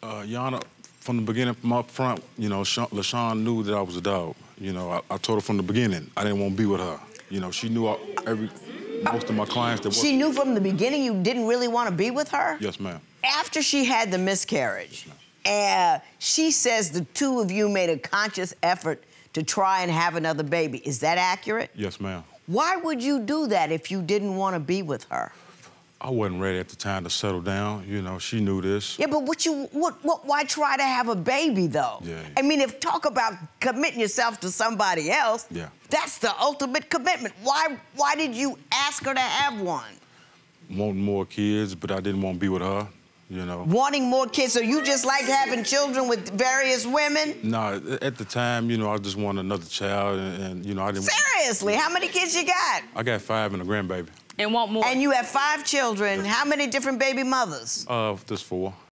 Yana, from the beginning, from up front, you know, LaShawn knew that I was a dog. You know, I told her from the beginning I didn't want to be with her. You know, she knew most of my clients that She knew from the beginning you didn't really want to be with her? Yes, ma'am. After she had the miscarriage, she says the two of you made a conscious effort to try and have another baby. Is that accurate? Yes, ma'am. Why would you do that if you didn't want to be with her? I wasn't ready at the time to settle down. You know, she knew this. Yeah, but why try to have a baby, though? Yeah. I mean, talk about committing yourself to somebody else. Yeah. That's the ultimate commitment. Why did you ask her to have one? Wanting more kids, but I didn't want to be with her, you know. Wanting more kids, so you just like having children with various women? No, at the time, you know, I just wanted another child, and you know, I didn't... Seriously? How many kids you got? I got 5 and a grandbaby. And want more. And you have 5 children. How many different baby mothers? Just 4.